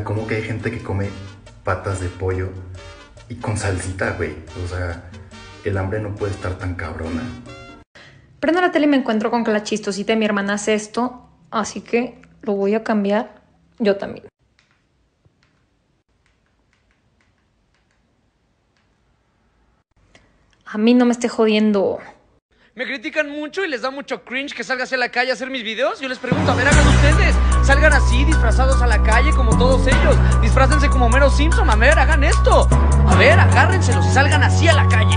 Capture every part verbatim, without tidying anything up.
como que hay gente que come patas de pollo y con salsita, güey. O sea, el hambre no puede estar tan cabrona. Prendo la tele y me encuentro con que la chistosita de mi hermana hace esto, así que lo voy a cambiar yo también. A mí no me esté jodiendo. Me critican mucho y les da mucho cringe que salga hacia la calle a hacer mis videos. Yo les pregunto, a ver, hagan ustedes. Salgan así, disfrazados a la calle como todos ellos. Disfrácense como Homero Simpson, a ver, hagan esto. A ver, agárrenselos y salgan así a la calle.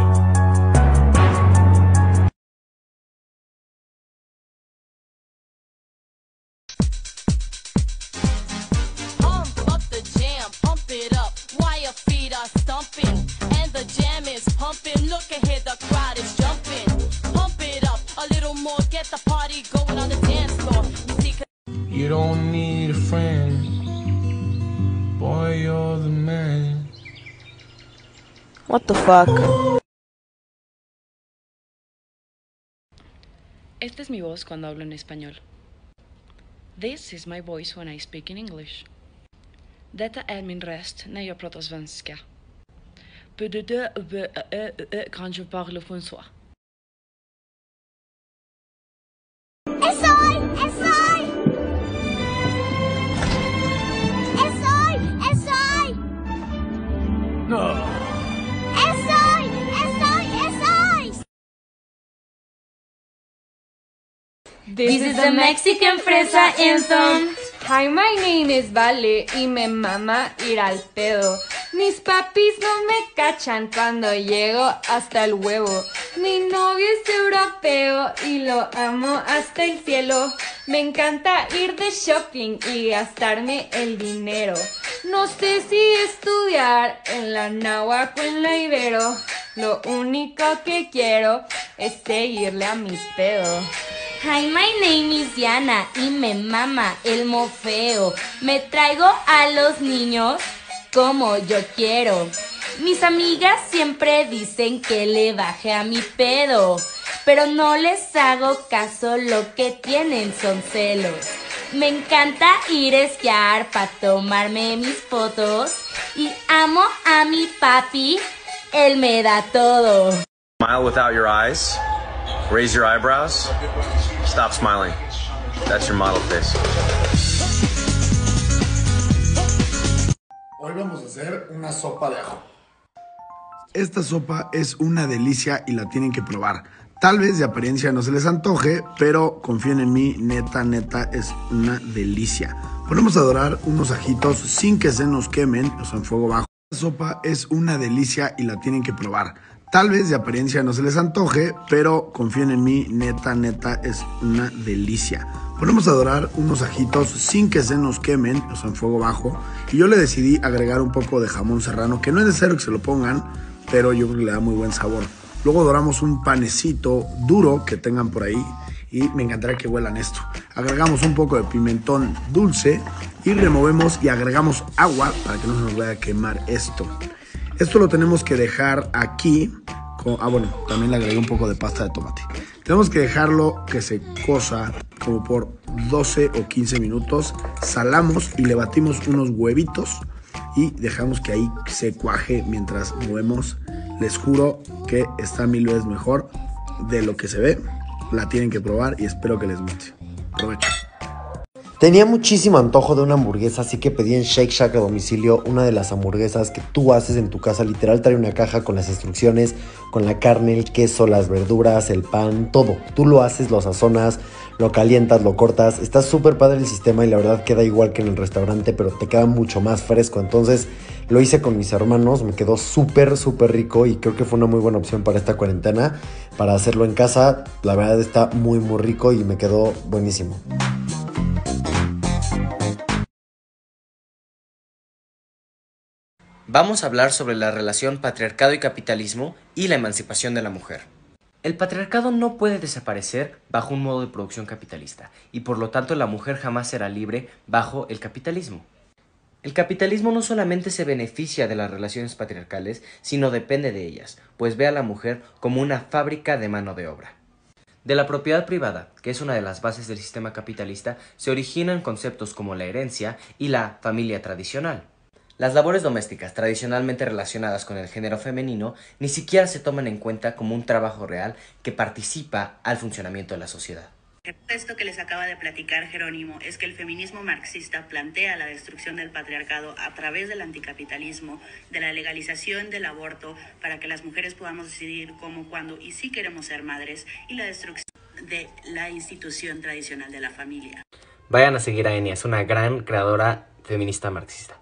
You don't need a friend, boy, you're the man. What the fuck? Esta es mi voz cuando hablo en español. This is my voice when I speak in English. Detta är min röst när jag pratar svenska. Quand je parle français. Esoy, esoy. Esoy, esoy. No. Esoy, esoy, esoy. This is the Mexican Fresa Anthem. Hi, my name is Vale y me mama ir al pedo. Mis papis no me cachan cuando llego hasta el huevo. Mi novio es europeo y lo amo hasta el cielo. Me encanta ir de shopping y gastarme el dinero. No sé si estudiar en la Náhuac o en la Ibero. Lo único que quiero es seguirle a mis pedos. Hi, my name is Diana y me mama el mofeo. Me traigo a los niños como yo quiero. Mis amigas siempre dicen que le baje a mi pedo, pero no les hago caso, lo que tienen son celos. Me encanta ir a esquiar para tomarme mis fotos y amo a mi papi, él me da todo. Smile without your eyes. Raise your eyebrows. Stop smiling. That's your model face. Hoy vamos a hacer una sopa de ajo. Esta sopa es una delicia y la tienen que probar. Tal vez de apariencia no se les antoje, pero confíen en mí, neta, neta, es una delicia. Ponemos a dorar unos ajitos sin que se nos quemen, o sea, en fuego bajo. Esta sopa es una delicia y la tienen que probar. Tal vez de apariencia no se les antoje, pero confíen en mí, neta, neta, es una delicia. Ponemos a dorar unos ajitos sin que se nos quemen, o sea, en fuego bajo. Y yo le decidí agregar un poco de jamón serrano, que no es necesario que se lo pongan, pero yo creo que le da muy buen sabor. Luego doramos un panecito duro que tengan por ahí y me encantaría que huelan esto. Agregamos un poco de pimentón dulce y removemos y agregamos agua para que no se nos vaya a quemar esto. Esto lo tenemos que dejar aquí. Con, ah, bueno, también le agregué un poco de pasta de tomate. Tenemos que dejarlo que se cosa como por doce o quince minutos. Salamos y le batimos unos huevitos y dejamos que ahí se cuaje mientras movemos. Les juro que está mil veces mejor de lo que se ve. La tienen que probar y espero que les guste. Provecho. Tenía muchísimo antojo de una hamburguesa, así que pedí en Shake Shack a domicilio una de las hamburguesas que tú haces en tu casa. Literal trae una caja con las instrucciones, con la carne, el queso, las verduras, el pan, todo. Tú lo haces, lo sazonas, lo calientas, lo cortas. Está súper padre el sistema y la verdad queda igual que en el restaurante, pero te queda mucho más fresco. Entonces lo hice con mis hermanos, me quedó súper, súper rico y creo que fue una muy buena opción para esta cuarentena. Para hacerlo en casa, la verdad está muy, muy rico y me quedó buenísimo. Vamos a hablar sobre la relación patriarcado y capitalismo y la emancipación de la mujer. El patriarcado no puede desaparecer bajo un modo de producción capitalista y por lo tanto la mujer jamás será libre bajo el capitalismo. El capitalismo no solamente se beneficia de las relaciones patriarcales, sino depende de ellas, pues ve a la mujer como una fábrica de mano de obra. De la propiedad privada, que es una de las bases del sistema capitalista, se originan conceptos como la herencia y la familia tradicional. Las labores domésticas, tradicionalmente relacionadas con el género femenino, ni siquiera se toman en cuenta como un trabajo real que participa al funcionamiento de la sociedad. Esto que les acaba de platicar Jerónimo es que el feminismo marxista plantea la destrucción del patriarcado a través del anticapitalismo, de la legalización del aborto para que las mujeres podamos decidir cómo, cuándo y si queremos ser madres, y la destrucción de la institución tradicional de la familia. Vayan a seguir a Enya, es una gran creadora feminista marxista.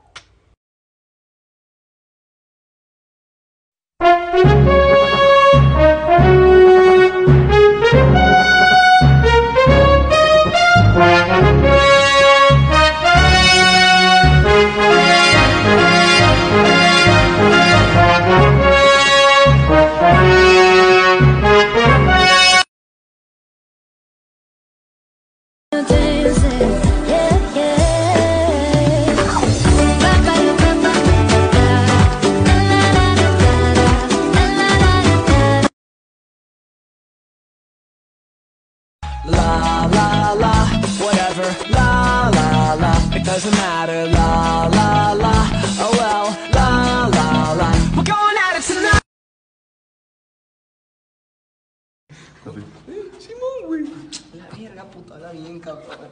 La la la, whatever, la la la, it doesn't matter, la la la, oh well, la la la, we're going at it tonight. Simón, güey. La verga, puta, la bien, cabrón.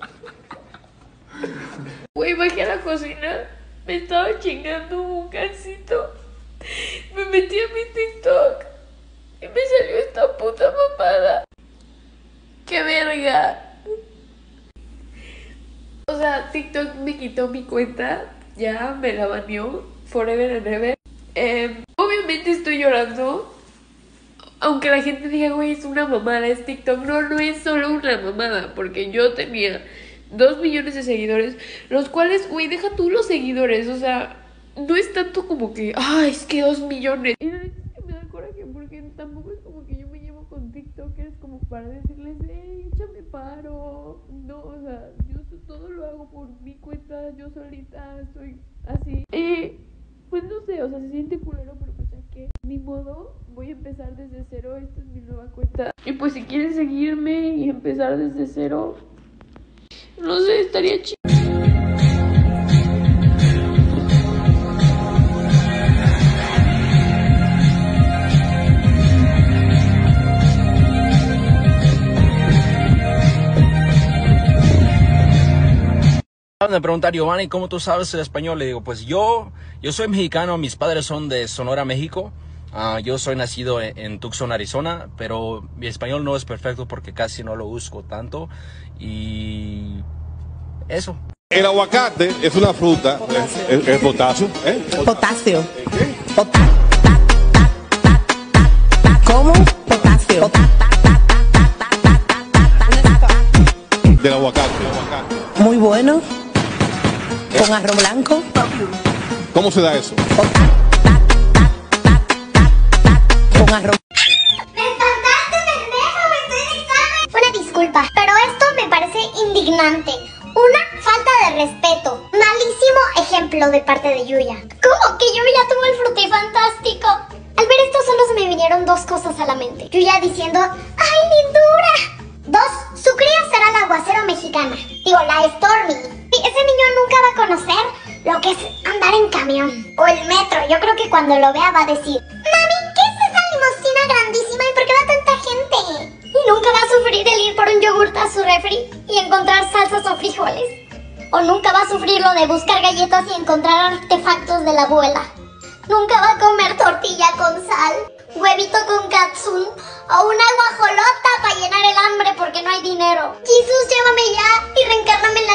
Güey, bajé a la cocina, me estaba chingando un gansito, me metí a mi TikTok y me salió esta puta mamada. ¡Qué verga! O sea, TikTok me quitó mi cuenta, ya me la baneó, forever and ever. Eh, obviamente estoy llorando, aunque la gente diga, güey, es una mamada, es TikTok. No, no es solo una mamada, porque yo tenía dos millones de seguidores, los cuales, güey, deja tú los seguidores, o sea, no es tanto como que, ay, es que dos millones. Y la verdad es que me da coraje, porque tampoco es como que yo me llevo con TikTokers como para decirles, hey, échame paro. No, o sea, yo todo lo hago por mi cuenta, yo solita, soy así. Y pues no sé, o sea, se siente culero, pero pues ya que ni modo, voy a empezar desde cero, esta es mi nueva cuenta. Y pues si quieren seguirme y empezar desde cero, no sé, estaría chido. Me pregunta Giovanni, ¿cómo tú sabes el español? Le digo, pues yo, yo soy mexicano, mis padres son de Sonora, México. Uh, yo soy nacido en, en Tucson, Arizona, pero mi español no es perfecto porque casi no lo uso tanto. Y eso. El aguacate es una fruta, es, es potasio. ¿eh? Potasio. Pota ¿Cómo? Potasio. Del aguacate. Muy bueno. Con arroz blanco. ¿Cómo se da eso? Con arroz. ¡Me espantaste, pendejo! ¡Me estoy en examen! Una disculpa, pero esto me parece indignante. Una falta de respeto. Malísimo ejemplo de parte de Yuya. ¿Cómo que Yuya tuvo el frutifantástico? Al ver esto solo se me vinieron dos cosas a la mente. Yuya diciendo, ¡ay, lindura! Dos, su cría será la aguacero mexicana. Digo, la Stormy. Ese niño nunca va a conocer lo que es andar en camión o el metro. Yo creo que cuando lo vea va a decir, mami, ¿qué es esa limusina grandísima y por qué va tanta gente? Y nunca va a sufrir el ir por un yogurt a su refri y encontrar salsas o frijoles. O nunca va a sufrir lo de buscar galletas y encontrar artefactos de la abuela. Nunca va a comer tortilla con sal, huevito con katsun o una guajolota para llenar el hambre porque no hay dinero. Jesús, llévame ya y reencárname en